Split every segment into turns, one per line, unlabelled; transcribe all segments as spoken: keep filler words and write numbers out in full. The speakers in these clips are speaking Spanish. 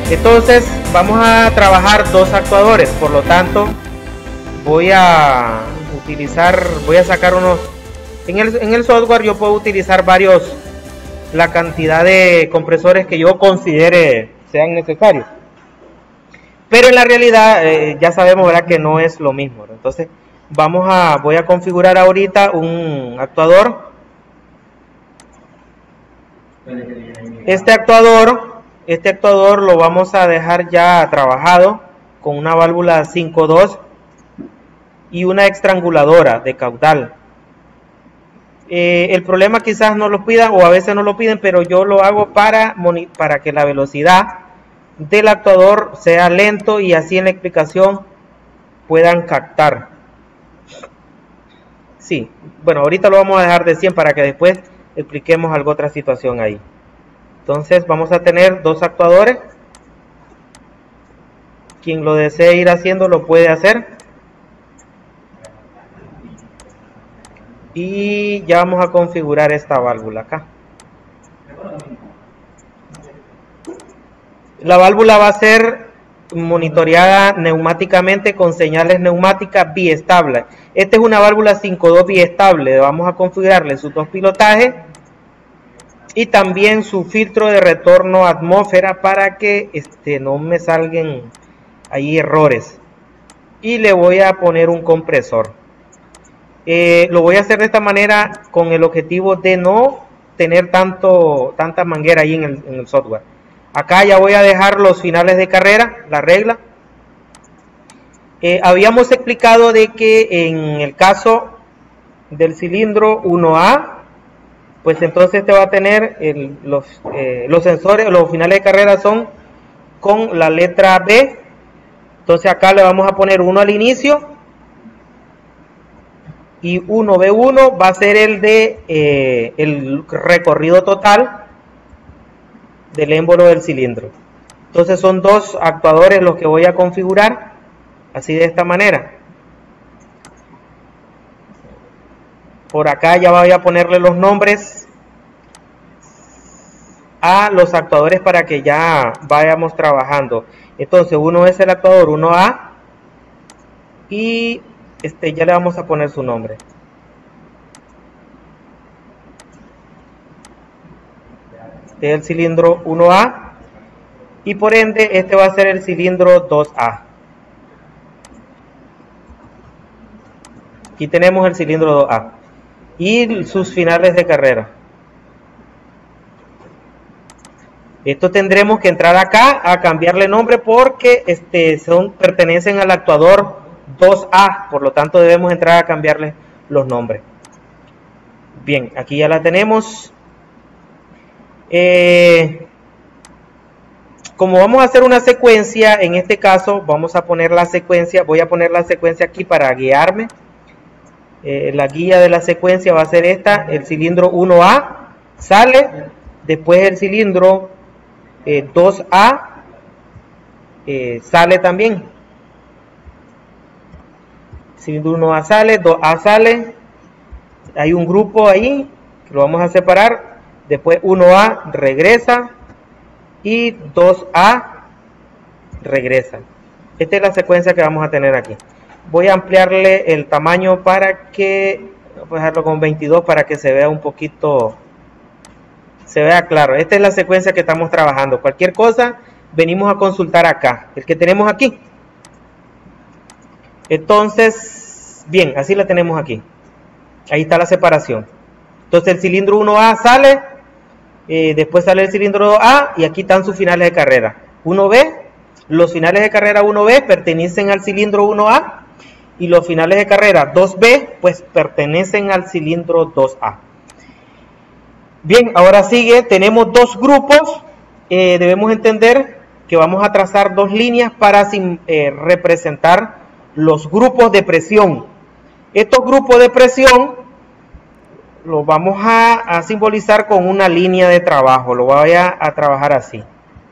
Entonces vamos a trabajar dos actuadores, por lo tanto voy a utilizar, voy a sacar unos, en el, en el software yo puedo utilizar varios, la cantidad de compresores que yo considere sean necesarios, pero en la realidad eh, ya sabemos, ¿verdad?, que no es lo mismo. Entonces vamos a, voy a configurar ahorita un actuador. Este actuador, este actuador lo vamos a dejar ya trabajado con una válvula cinco dos y una estranguladora de caudal. Eh, el problema quizás no lo pidan, o a veces no lo piden, pero yo lo hago para, para que la velocidad del actuador sea lento y así en la explicación puedan captar. Sí, bueno, ahorita lo vamos a dejar de cien para que después expliquemos alguna otra situación ahí. Entonces vamos a tener dos actuadores. Quien lo desee ir haciendo lo puede hacer. Y ya vamos a configurar esta válvula acá. La válvula va a ser monitoreada neumáticamente con señales neumáticas biestables. Esta es una válvula cinco dos biestable. Vamos a configurarle sus dos pilotajes y también su filtro de retorno a atmósfera para que este, no me salgan ahí errores. Y le voy a poner un compresor. Eh, lo voy a hacer de esta manera con el objetivo de no tener tanto tanta manguera ahí en el, en el software. Acá ya voy a dejar los finales de carrera, la regla. Eh, habíamos explicado de que en el caso del cilindro uno A, pues entonces te va a tener el, los, eh, los sensores, los finales de carrera son con la letra B. Entonces acá le vamos a poner uno al inicio. Y uno B uno va a ser el de eh, el recorrido total del émbolo del cilindro. Entonces son dos actuadores los que voy a configurar así de esta manera. Por acá ya voy a ponerle los nombres a los actuadores para que ya vayamos trabajando. Entonces uno es el actuador uno A y este ya le vamos a poner su nombre. Este es el cilindro uno A y por ende este va a ser el cilindro dos A. Aquí tenemos el cilindro dos A y sus finales de carrera. Esto tendremos que entrar acá a cambiarle nombre porque este son pertenecen al actuador dos A, por lo tanto debemos entrar a cambiarle los nombres. Bien, aquí ya la tenemos. Eh, como vamos a hacer una secuencia, en este caso vamos a poner la secuencia, voy a poner la secuencia aquí para guiarme. Eh, la guía de la secuencia va a ser esta: el cilindro uno A sale, después el cilindro eh, dos A eh, sale también. Cilindro uno A sale, dos A sale, hay un grupo ahí que lo vamos a separar, después uno A regresa y dos A regresa. Esta es la secuencia que vamos a tener aquí. Voy a ampliarle el tamaño para que, voy a dejarlo con veintidós para que se vea un poquito, se vea claro. Esta es la secuencia que estamos trabajando. Cualquier cosa venimos a consultar acá, el que tenemos aquí. Entonces, bien, así la tenemos aquí. Ahí está la separación. Entonces el cilindro uno A sale, eh, después sale el cilindro dos A y aquí están sus finales de carrera. uno B, los finales de carrera uno B pertenecen al cilindro uno A y los finales de carrera dos B pues pertenecen al cilindro dos A. Bien, ahora sigue, tenemos dos grupos. Eh, debemos entender que vamos a trazar dos líneas para eh, representar los grupos de presión. Estos grupos de presión los vamos a, a simbolizar con una línea de trabajo. Lo voy a, a trabajar así.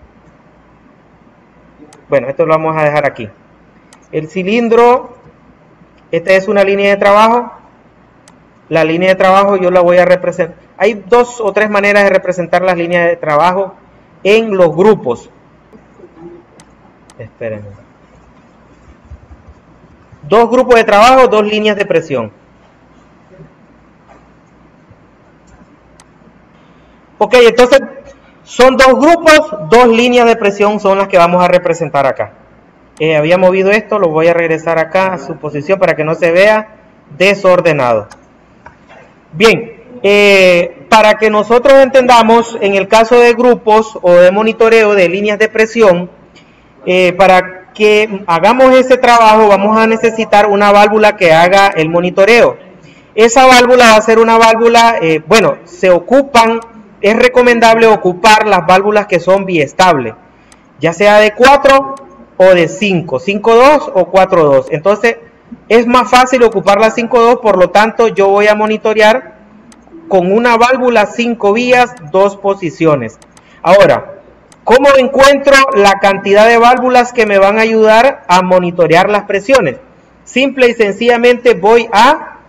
Bueno, esto lo vamos a dejar aquí. El cilindro, esta es una línea de trabajo. La línea de trabajo yo la voy a representar. Hay dos o tres maneras de representar las líneas de trabajo en los grupos. Espérenme. Dos grupos de trabajo, dos líneas de presión. Ok, entonces son dos grupos, dos líneas de presión son las que vamos a representar acá. Eh, había movido esto, lo voy a regresar acá a su posición para que no se vea desordenado. Bien, eh, para que nosotros entendamos, en el caso de grupos o de monitoreo de líneas de presión, eh, para que hagamos ese trabajo vamos a necesitar una válvula que haga el monitoreo. Esa válvula va a ser una válvula, eh, bueno, se ocupan, es recomendable ocupar las válvulas que son biestables, ya sea de cuatro o de cinco, cinco dos o cuatro dos. Entonces es más fácil ocupar la cinco dos, por lo tanto yo voy a monitorear con una válvula cinco vías, dos posiciones. Ahora, ¿cómo encuentro la cantidad de válvulas que me van a ayudar a monitorear las presiones? Simple y sencillamente voy a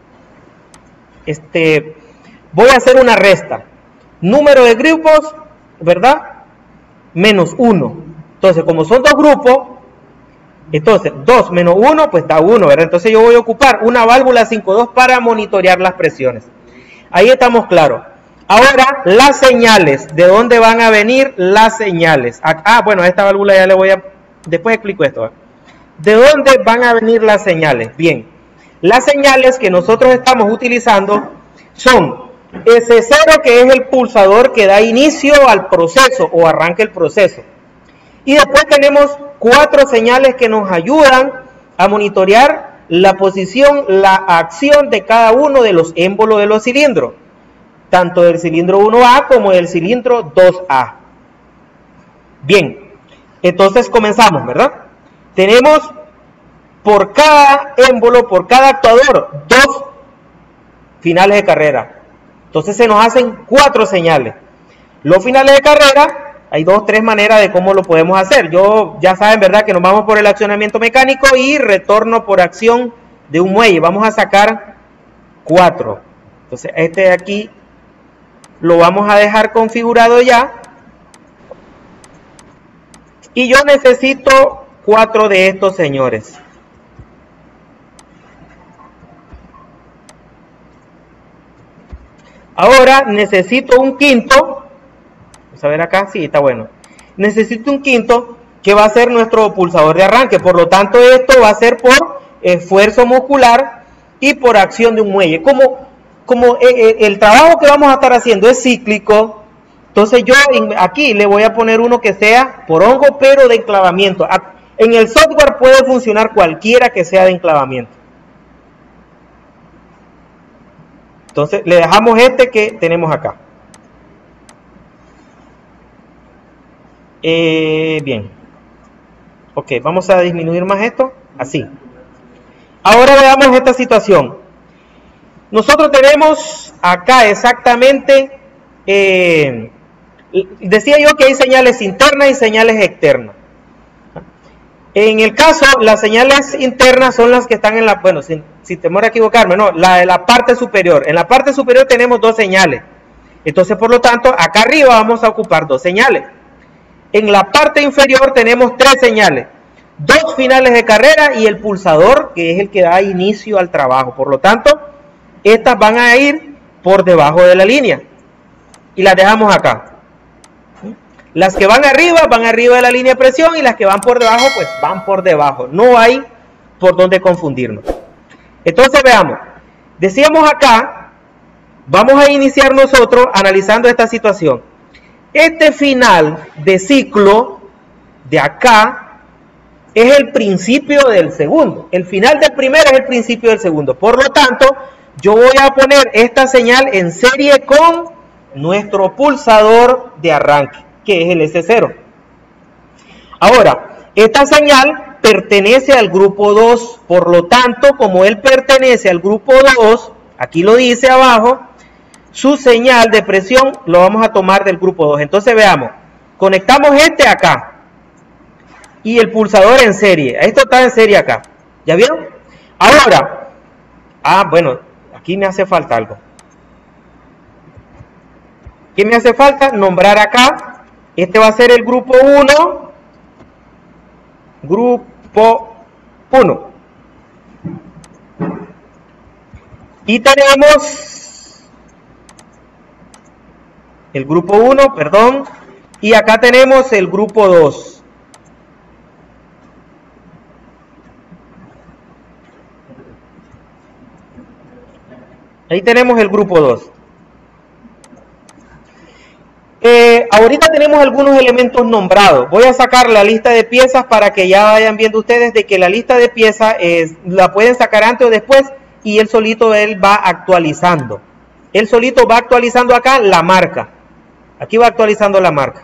este voy a hacer una resta. Número de grupos, ¿verdad? Menos uno. Entonces, como son dos grupos, entonces dos menos uno, pues da uno, ¿verdad? Entonces yo voy a ocupar una válvula cinco dos para monitorear las presiones. Ahí estamos claros. Ahora, las señales. ¿De dónde van a venir las señales? Ah, bueno, a esta válvula ya le voy a... Después explico esto. ¿eh? ¿De dónde van a venir las señales? Bien, las señales que nosotros estamos utilizando son ese cero, que es el pulsador que da inicio al proceso o arranca el proceso. Y después tenemos cuatro señales que nos ayudan a monitorear la posición, la acción de cada uno de los émbolos de los cilindros, tanto del cilindro uno A como del cilindro dos A. Bien, entonces comenzamos, ¿verdad? Tenemos por cada émbolo, por cada actuador, dos finales de carrera. Entonces se nos hacen cuatro señales. Los finales de carrera, hay dos, tres maneras de cómo lo podemos hacer. Yo, ya saben, ¿verdad? Que nos vamos por el accionamiento mecánico y retorno por acción de un muelle. Vamos a sacar cuatro. Entonces este de aquí lo vamos a dejar configurado ya. Y yo necesito cuatro de estos señores. Ahora necesito un quinto. Vamos a ver acá, sí, está bueno. Necesito un quinto que va a ser nuestro pulsador de arranque. Por lo tanto, esto va a ser por esfuerzo muscular y por acción de un muelle. Como, como el, el trabajo que vamos a estar haciendo es cíclico, entonces yo aquí le voy a poner uno que sea por hongo, pero de enclavamiento. En el software puede funcionar cualquiera que sea de enclavamiento. Entonces le dejamos este que tenemos acá. Eh, bien. Ok, vamos a disminuir más esto. Así. Ahora veamos esta situación. Nosotros tenemos acá exactamente, eh, decía yo que hay señales internas y señales externas. En el caso, las señales internas son las que están en la, bueno, sin, sin temor a equivocarme, no, la de la parte superior. En la parte superior tenemos dos señales. Entonces, por lo tanto, acá arriba vamos a ocupar dos señales. En la parte inferior tenemos tres señales. Dos finales de carrera y el pulsador, que es el que da inicio al trabajo. Por lo tanto, estas van a ir por debajo de la línea. Y las dejamos acá. Las que van arriba, van arriba de la línea de presión, y las que van por debajo, pues van por debajo. No hay por dónde confundirnos. Entonces veamos. Decíamos acá, vamos a iniciar nosotros analizando esta situación. Este final de ciclo de acá es el principio del segundo. El final del primero es el principio del segundo. Por lo tanto, yo voy a poner esta señal en serie con nuestro pulsador de arranque, que es el S cero. Ahora, esta señal pertenece al grupo dos, por lo tanto, como él pertenece al grupo dos, aquí lo dice abajo, su señal de presión lo vamos a tomar del grupo dos. Entonces veamos, conectamos este acá y el pulsador en serie. Esto está en serie acá, ¿ya vieron? Ahora, ah, bueno, aquí me hace falta algo. ¿Qué me hace falta? Nombrar acá. Este va a ser el grupo uno grupo uno. Y tenemos el grupo uno, perdón, y acá tenemos el grupo dos. Ahí tenemos el grupo dos. Eh, ahorita tenemos algunos elementos nombrados. Voy a sacar la lista de piezas para que ya vayan viendo ustedes de que la lista de piezas es, la pueden sacar antes o después y él solito él va actualizando. Él solito va actualizando acá la marca. Aquí va actualizando la marca.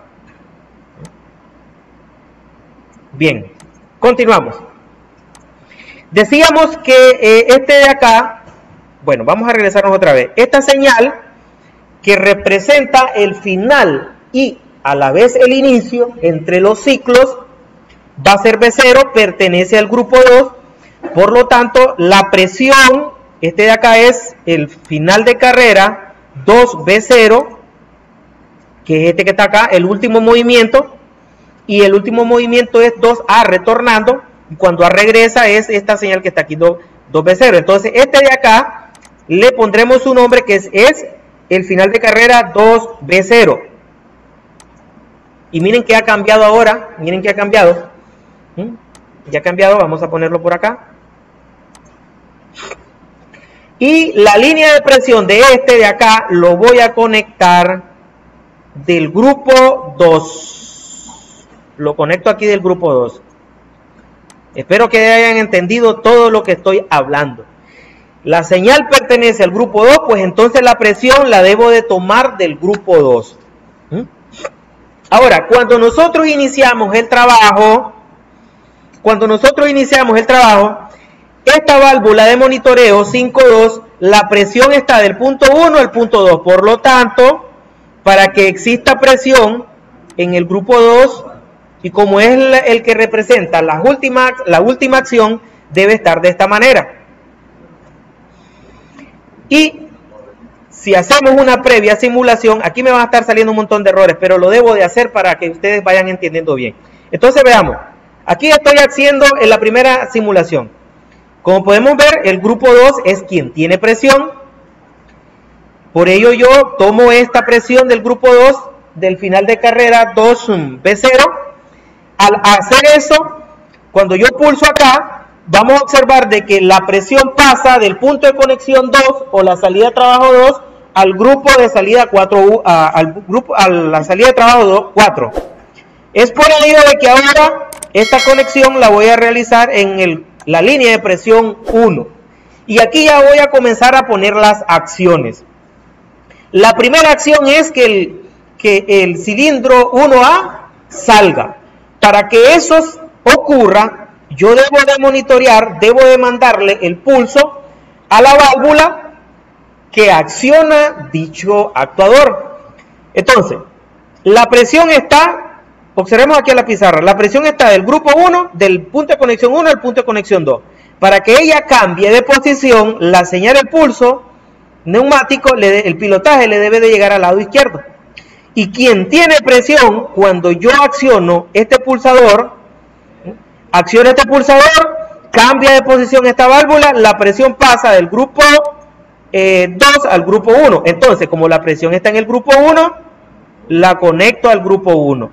Bien, continuamos. Decíamos que eh, este de acá, bueno, vamos a regresarnos otra vez. Esta señal que representa el final y a la vez el inicio entre los ciclos va a ser B cero, pertenece al grupo dos. Por lo tanto, la presión, este de acá es el final de carrera, dos B cero, que es este que está acá, el último movimiento, y el último movimiento es dos A retornando, y cuando A regresa es esta señal que está aquí, dos B cero. Entonces, este de acá le pondremos su nombre que es, es el final de carrera dos B cero. Y miren que ha cambiado ahora, miren que ha cambiado. ¿Mm? Ya ha cambiado, vamos a ponerlo por acá. Y la línea de presión de este de acá lo voy a conectar del grupo dos. Lo conecto aquí del grupo dos. Espero que hayan entendido todo lo que estoy hablando. La señal pertenece al grupo dos, pues entonces la presión la debo de tomar del grupo dos. ¿Mm? Ahora, cuando nosotros iniciamos el trabajo, cuando nosotros iniciamos el trabajo, esta válvula de monitoreo cinco dos, la presión está del punto uno al punto dos. Por lo tanto, para que exista presión en el grupo dos, y como es el, el que representa la última, la última acción, debe estar de esta manera. Y si hacemos una previa simulación, aquí me van a estar saliendo un montón de errores, pero lo debo de hacer para que ustedes vayan entendiendo bien. Entonces veamos, aquí estoy haciendo en la primera simulación. Como podemos ver, el grupo dos es quien tiene presión. Por ello yo tomo esta presión del grupo dos, del final de carrera dos B cero. Al hacer eso, cuando yo pulso acá, vamos a observar de que la presión pasa del punto de conexión dos o la salida de trabajo dos al grupo de salida cuatro, a, al grupo, a la salida de trabajo cuatro. Es por ello de que ahora esta conexión la voy a realizar en el, la línea de presión uno. Y aquí ya voy a comenzar a poner las acciones. La primera acción es que el, que el cilindro uno A salga. Para que eso ocurra, yo debo de monitorear, debo de mandarle el pulso a la válvula que acciona dicho actuador. Entonces, la presión está, observemos aquí en la pizarra, la presión está del grupo uno, del punto de conexión uno al punto de conexión dos. Para que ella cambie de posición, la señal del pulso neumático, le, el pilotaje le debe de llegar al lado izquierdo. Y quien tiene presión, cuando yo acciono este pulsador, acciona este pulsador, cambia de posición esta válvula, la presión pasa del grupo eh, dos al grupo uno. Entonces, como la presión está en el grupo uno, la conecto al grupo uno.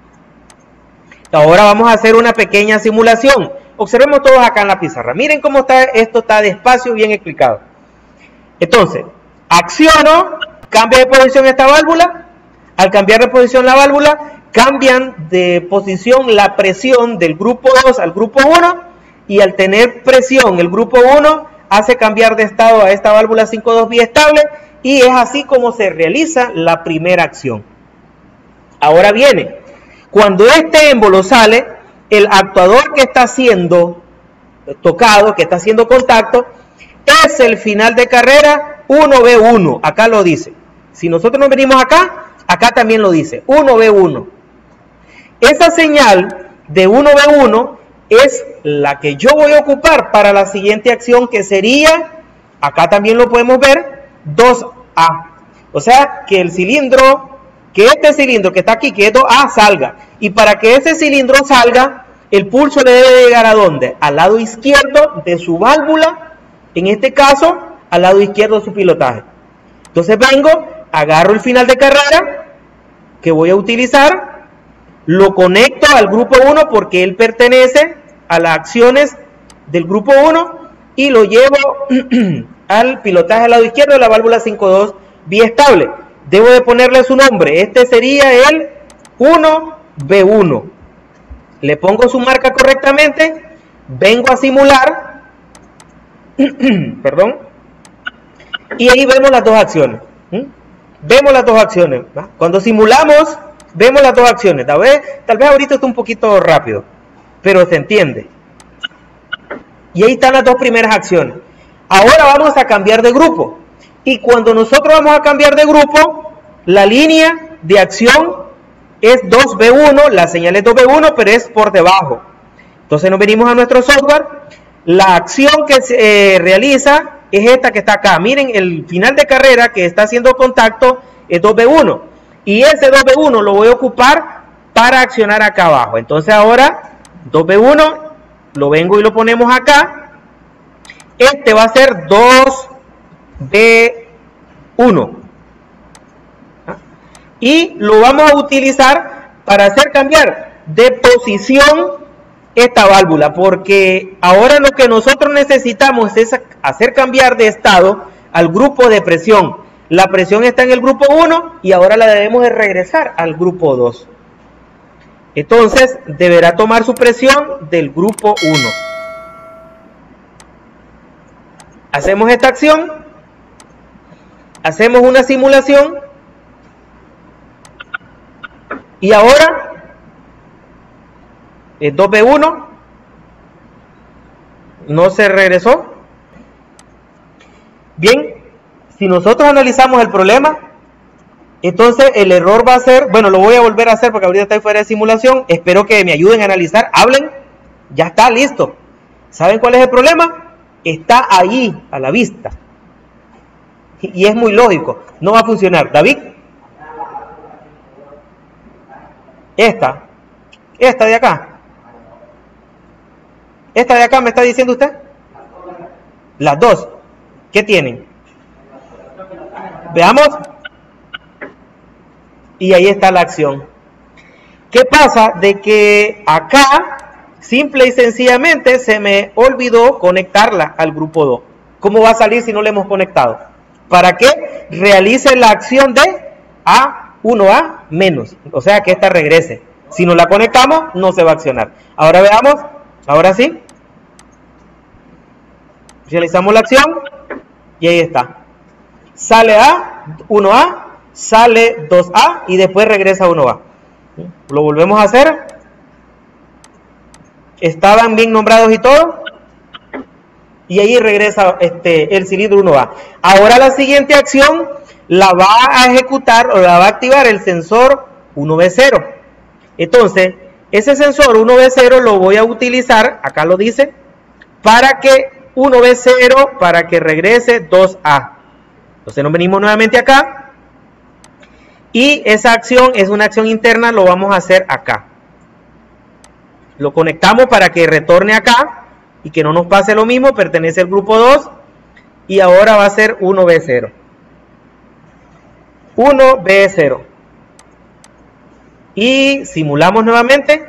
Ahora vamos a hacer una pequeña simulación. Observemos todos acá en la pizarra. Miren cómo está, esto está despacio, bien explicado. Entonces, acciono, cambia de posición esta válvula. Al cambiar de posición la válvula, cambian de posición la presión del grupo dos al grupo uno, y al tener presión el grupo uno hace cambiar de estado a esta válvula cinco dos biestable, y es así como se realiza la primera acción. Ahora viene, cuando este émbolo sale, el actuador que está siendo tocado, que está haciendo contacto, es el final de carrera uno B uno, acá lo dice. Si nosotros nos venimos acá, acá también lo dice, uno B uno. Esa señal de uno B uno es la que yo voy a ocupar para la siguiente acción, que sería, acá también lo podemos ver, dos A. O sea, que el cilindro, que este cilindro que está aquí, que es dos A, salga. Y para que ese cilindro salga, el pulso le debe llegar ¿a dónde? Al lado izquierdo de su válvula, en este caso, al lado izquierdo de su pilotaje. Entonces vengo, agarro el final de carrera que voy a utilizar, lo conecto al grupo uno porque él pertenece a las acciones del grupo uno y lo llevo al pilotaje al lado izquierdo de la válvula cinco dos vía estable. Debo de ponerle su nombre, este sería el uno B uno. Le pongo su marca correctamente, vengo a simular, perdón, y ahí vemos las dos acciones. ¿Mm? Vemos las dos acciones. ¿Va? Cuando simulamos, vemos las dos acciones. Tal vez, tal vez ahorita está un poquito rápido, pero se entiende. Y ahí están las dos primeras acciones. Ahora vamos a cambiar de grupo. Y cuando nosotros vamos a cambiar de grupo, la línea de acción es dos B uno, la señal es dos B uno, pero es por debajo. Entonces nos venimos a nuestro software. La acción que se eh, realiza es esta que está acá. Miren, el final de carrera que está haciendo contacto es dos B uno. Y ese dos B uno lo voy a ocupar para accionar acá abajo. Entonces ahora dos B uno lo vengo y lo ponemos acá. Este va a ser dos B uno. ¿Ah? Y lo vamos a utilizar para hacer cambiar de posición esta válvula, porque ahora lo que nosotros necesitamos es hacer cambiar de estado al grupo de presión. La presión está en el grupo uno y ahora la debemos de regresar al grupo dos. Entonces deberá tomar su presión del grupo uno. Hacemos esta acción, hacemos una simulación y ahora el dos B uno no se regresó. Bien, si nosotros analizamos el problema, entonces el error va a ser, bueno, lo voy a volver a hacer porque ahorita está fuera de simulación. Espero que me ayuden a analizar, hablen. Ya está, listo. ¿Saben cuál es el problema? Está ahí, a la vista. Y es muy lógico, no va a funcionar. David, esta, esta de acá. ¿Esta de acá me está diciendo usted? Las dos. ¿Qué tienen? Veamos. Y ahí está la acción. ¿Qué pasa? De que acá, simple y sencillamente, se me olvidó conectarla al grupo dos. ¿Cómo va a salir si no le hemos conectado? Para que realice la acción de A uno A menos. O sea, que esta regrese. Si no la conectamos, no se va a accionar. Ahora veamos. Ahora sí. Realizamos la acción y ahí está. Sale A, uno A, sale dos A y después regresa uno A. Lo volvemos a hacer. Estaban bien nombrados y todo. Y ahí regresa este, el cilindro uno A. Ahora la siguiente acción la va a ejecutar o la va a activar el sensor uno B cero. Entonces, ese sensor uno B cero lo voy a utilizar, acá lo dice, para que uno B cero, para que regrese dos A. Entonces nos venimos nuevamente acá. Y esa acción es una acción interna, lo vamos a hacer acá. Lo conectamos para que retorne acá y que no nos pase lo mismo, pertenece al grupo dos. Y ahora va a ser uno B cero. uno B cero. Y simulamos nuevamente.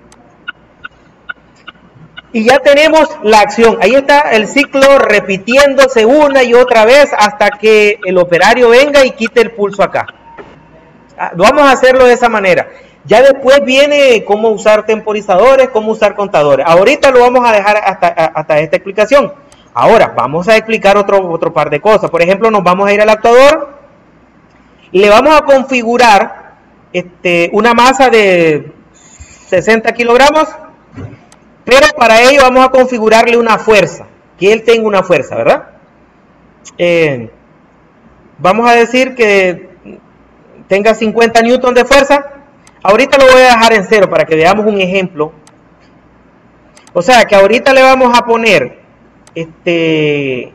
Y ya tenemos la acción. Ahí está el ciclo repitiéndose una y otra vez hasta que el operario venga y quite el pulso acá. Vamos a hacerlo de esa manera. Ya después viene cómo usar temporizadores, cómo usar contadores. Ahorita lo vamos a dejar hasta, hasta esta explicación. Ahora vamos a explicar otro, otro par de cosas. Por ejemplo, nos vamos a ir al actuador. Le vamos a configurar este, una masa de sesenta kilogramos. Pero para ello vamos a configurarle una fuerza, que él tenga una fuerza, ¿verdad? Eh, vamos a decir que tenga cincuenta newton de fuerza. Ahorita lo voy a dejar en cero para que veamos un ejemplo. O sea que ahorita le vamos a poner, este,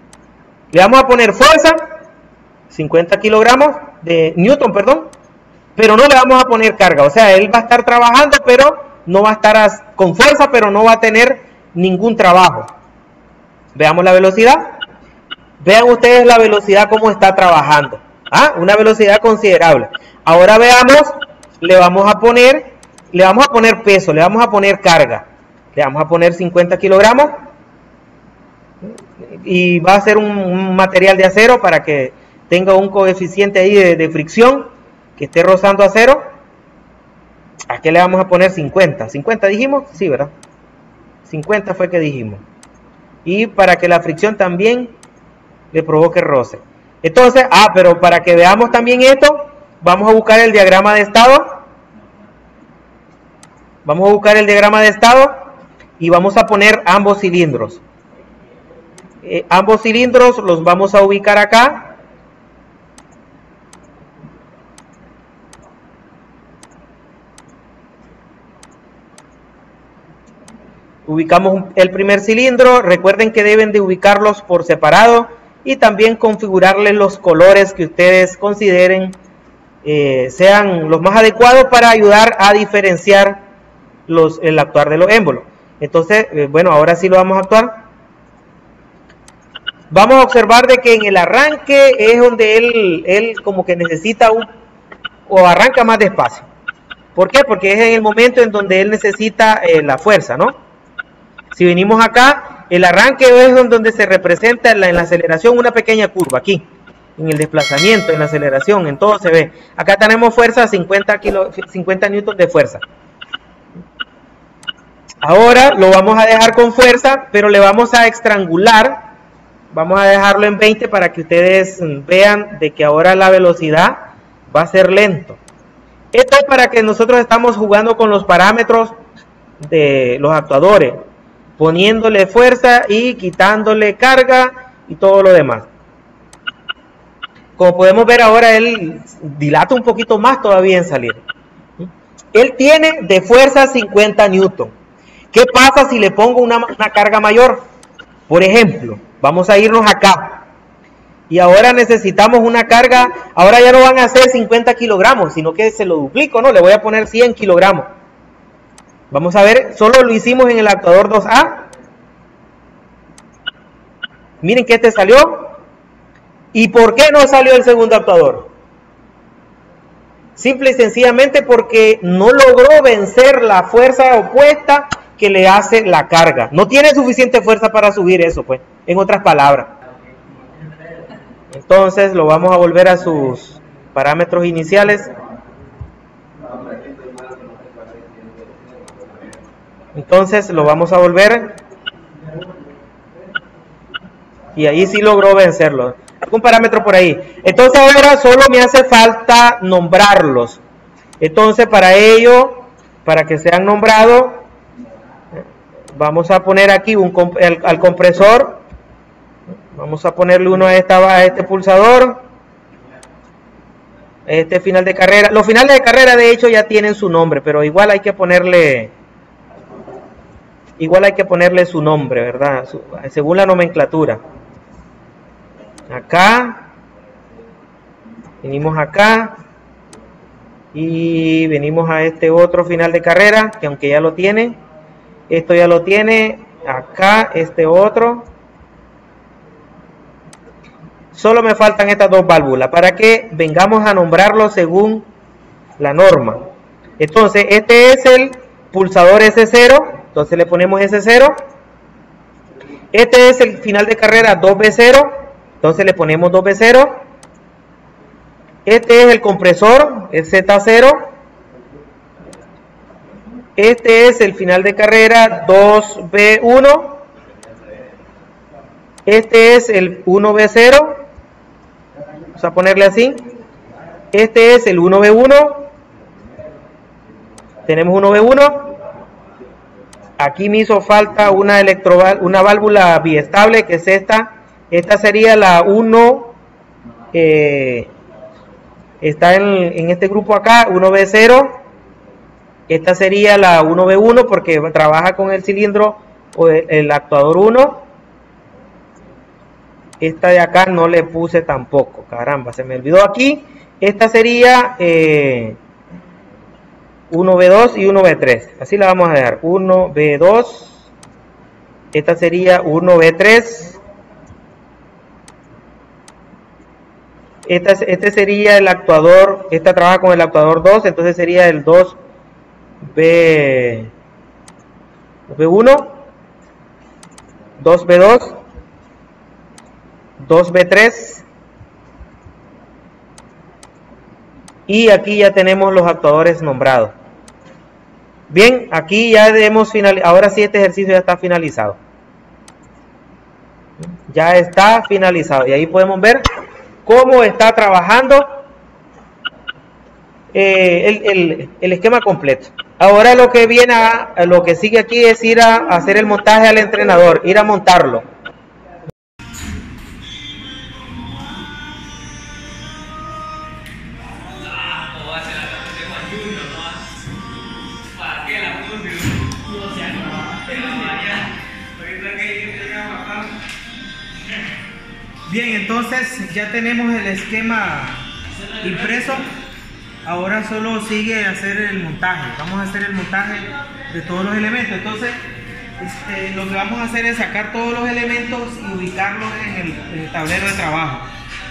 le vamos a poner fuerza, cincuenta kilogramos de newton, perdón. pero no le vamos a poner carga. O sea, él va a estar trabajando, pero no va a estar as, con fuerza, pero no va a tener ningún trabajo. Veamos la velocidad. Vean ustedes la velocidad cómo está trabajando. ¿Ah? Una velocidad considerable. Ahora veamos, le vamos a poner, le vamos a poner peso, le vamos a poner carga. Le vamos a poner cincuenta kilogramos. Y va a ser un, un material de acero para que tenga un coeficiente ahí de, de fricción, que esté rozando acero. Aquí le vamos a poner cincuenta. ¿cincuenta dijimos? Sí, ¿verdad? cincuenta fue que dijimos. Y para que la fricción también le provoque roce. Entonces, ah, pero para que veamos también esto, vamos a buscar el diagrama de estado. Vamos a buscar el diagrama de estado y vamos a poner ambos cilindros. Eh, ambos cilindros los vamos a ubicar acá. Ubicamos el primer cilindro. Recuerden que deben de ubicarlos por separado y también configurarles los colores que ustedes consideren eh, sean los más adecuados para ayudar a diferenciar los, el actuar de los émbolos. Entonces, eh, bueno, ahora sí lo vamos a actuar. Vamos a observar de que en el arranque es donde él, él como que necesita un, o arranca más despacio. ¿Por qué? Porque es en el momento en donde él necesita eh, la fuerza, ¿no? Si venimos acá, el arranque es donde se representa en la, en la aceleración una pequeña curva, aquí, en el desplazamiento, en la aceleración, en todo se ve. Acá tenemos fuerza, cincuenta, kilo, cincuenta newtons de fuerza. Ahora lo vamos a dejar con fuerza, pero le vamos a estrangular. Vamos a dejarlo en veinte para que ustedes vean de que ahora la velocidad va a ser lento. Esto es para que nosotros estamos jugando con los parámetros de los actuadores, poniéndole fuerza y quitándole carga y todo lo demás. Como podemos ver ahora, él dilata un poquito más todavía en salir. Él tiene de fuerza cincuenta newtons. ¿Qué pasa si le pongo una, una carga mayor? Por ejemplo, vamos a irnos acá. Y ahora necesitamos una carga. Ahora ya no van a ser cincuenta kilogramos, sino que se lo duplico, ¿no? Le voy a poner cien kilogramos. Vamos a ver, solo lo hicimos en el actuador dos A. Miren que este salió. ¿Y por qué no salió el segundo actuador? Simple y sencillamente porque no logró vencer la fuerza opuesta que le hace la carga. No tiene suficiente fuerza para subir eso, pues, en otras palabras. Entonces lo vamos a volver a sus parámetros iniciales. Entonces lo vamos a volver. Y ahí sí logró vencerlo. Algún parámetro por ahí. Entonces ahora solo me hace falta nombrarlos. Entonces para ello, para que sean nombrados, vamos a poner aquí un, el, al compresor. Vamos a ponerle uno a, esta, a este pulsador. Este final de carrera. Los finales de carrera de hecho ya tienen su nombre, pero igual hay que ponerle... Igual hay que ponerle su nombre, ¿verdad? Su, según la nomenclatura. Acá. Venimos acá. Y venimos a este otro final de carrera, que aunque ya lo tiene. Esto ya lo tiene. Acá, este otro. Solo me faltan estas dos válvulas para que vengamos a nombrarlo según la norma. Entonces, este es el pulsador ese cero. Entonces le ponemos ese cero. Este es el final de carrera dos B cero. Entonces le ponemos dos B cero. Este es el compresor, el Z cero. Este es el final de carrera dos B uno. Este es el uno B cero. Vamos a ponerle así. Este es el uno B uno. Tenemos uno B uno. Aquí me hizo falta una electroval, una válvula biestable, que es esta. Esta sería la uno. Eh, está en, en este grupo acá, uno B cero. Esta sería la uno B uno porque trabaja con el cilindro o el, el actuador uno. Esta de acá no le puse tampoco. Caramba, se me olvidó aquí. Esta sería eh, uno B dos y uno B tres. Así la vamos a dejar. uno B dos. Esta sería uno B tres. Esta, este sería el actuador. Esta trabaja con el actuador dos. Entonces sería el dos B uno. dos B dos. dos B tres. Y aquí ya tenemos los actuadores nombrados. Bien, aquí ya hemos finalizado. Ahora sí, este ejercicio ya está finalizado. Ya está finalizado. Y ahí podemos ver cómo está trabajando eh, el, el, el esquema completo. Ahora lo que viene a, a lo que sigue aquí es ir a, a hacer el montaje al entrenador, ir a montarlo. Bien, entonces ya tenemos el esquema impreso. Ahora solo sigue hacer el montaje. Vamos a hacer el montaje de todos los elementos. Entonces, este, lo que vamos a hacer es sacar todos los elementos y ubicarlos en el, en el tablero de trabajo.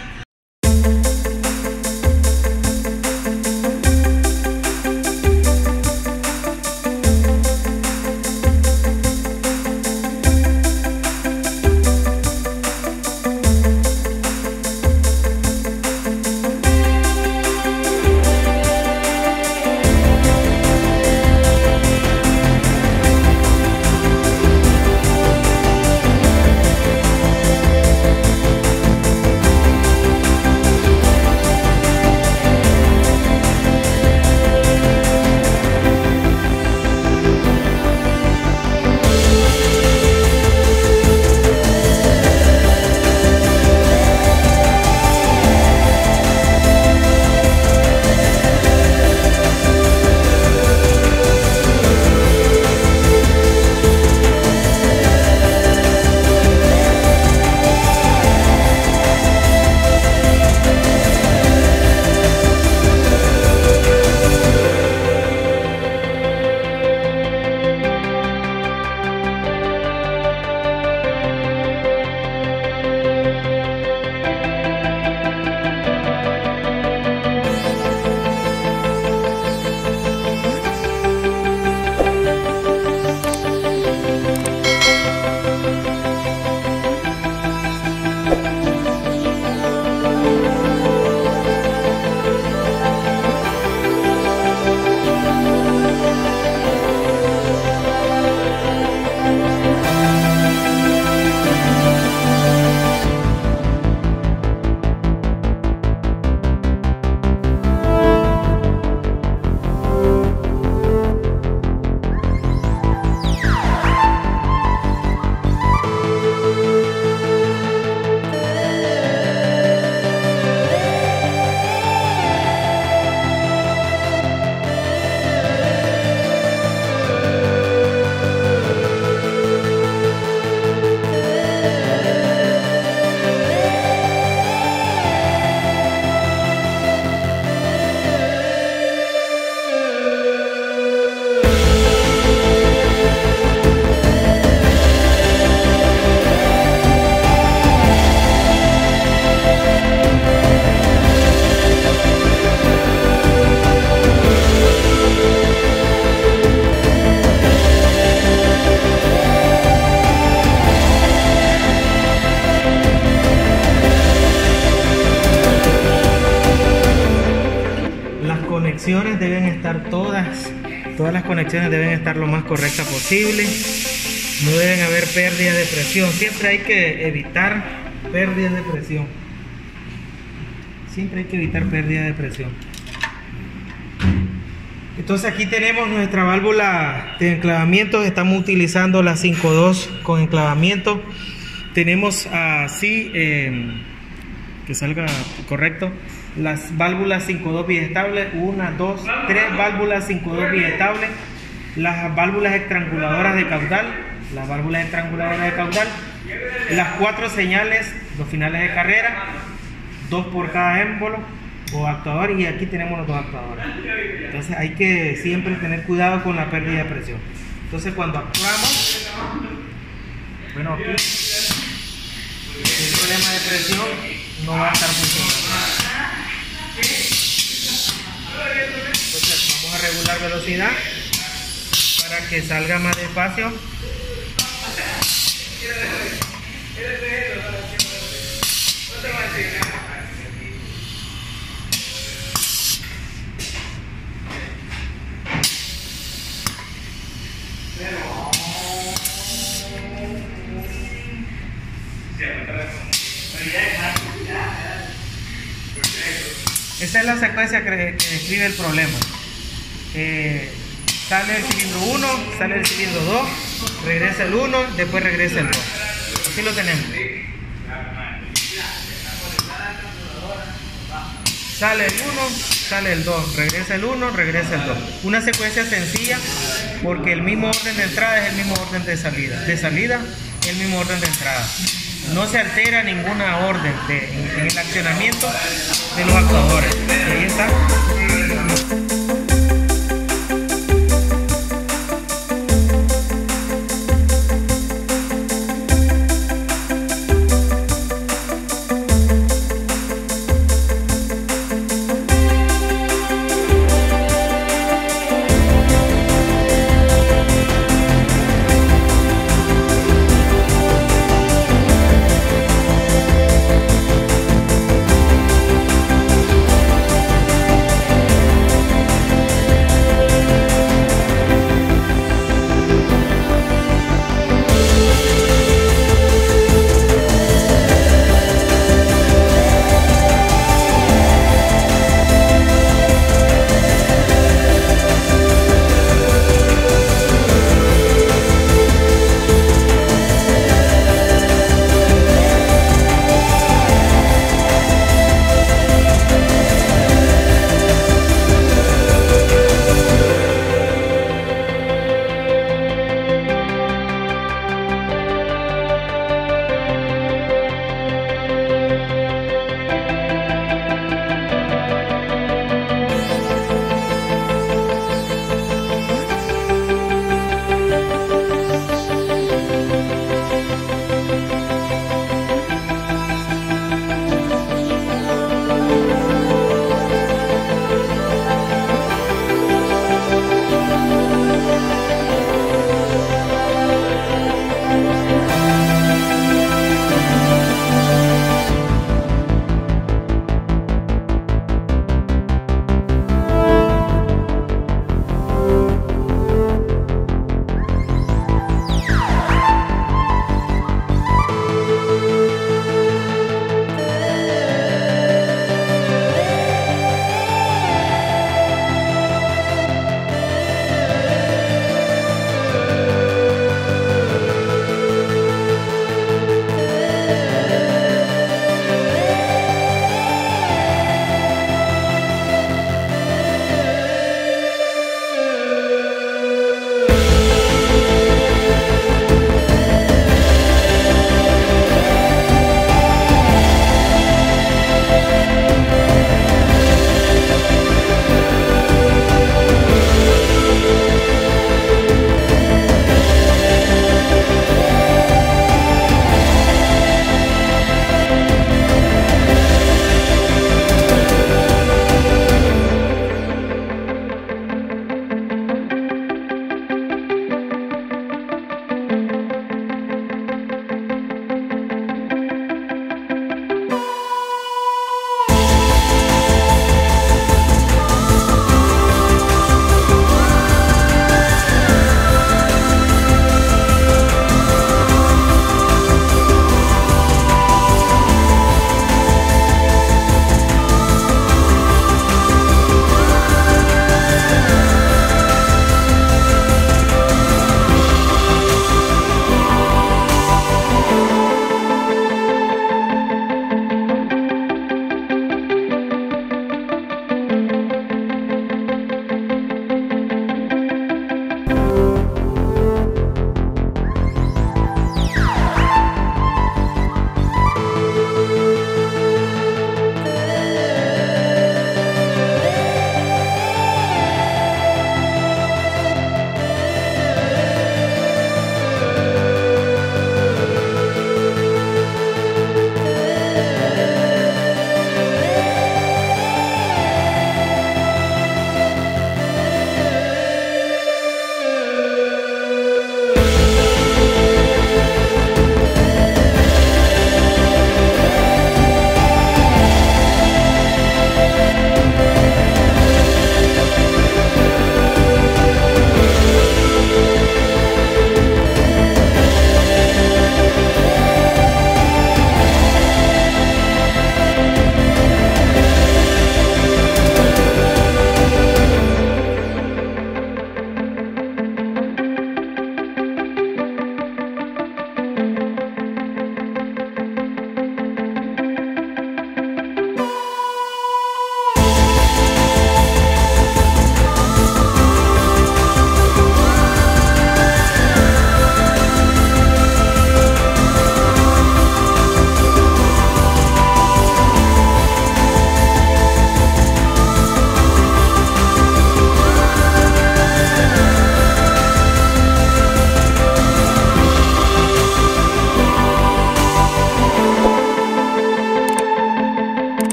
Deben estar todas, todas las conexiones deben estar lo más correctas posible. No deben haber pérdidas de presión. Siempre hay que evitar pérdidas de presión. Siempre hay que evitar pérdidas de presión. Entonces aquí tenemos nuestra válvula de enclavamiento. Estamos utilizando la cinco dos con enclavamiento. Tenemos así eh, que salga correcto. Las válvulas cinco dos biestables, una, dos, tres válvulas cinco dos biestables, las válvulas estranguladoras de caudal, las válvulas estranguladoras de caudal, las cuatro señales, los finales de carrera, dos por cada émbolo o actuador, y aquí tenemos los dos actuadores. Entonces hay que siempre tener cuidado con la pérdida de presión. Entonces cuando actuamos, bueno, aquí el problema de presión no va a estar funcionando. Entonces vamos a regular velocidad para que salga más despacio. Esta es la secuencia que, que describe el problema. Eh, sale el cilindro uno, sale el cilindro dos, regresa el uno, después regresa el dos. Así lo tenemos. Sale el uno, sale el dos, regresa el uno, regresa el dos. Una secuencia sencilla porque el mismo orden de entrada es el mismo orden de salida. De salida, el mismo orden de entrada. No se altera ninguna orden de, en, en el accionamiento de los actuadores. Y ahí está.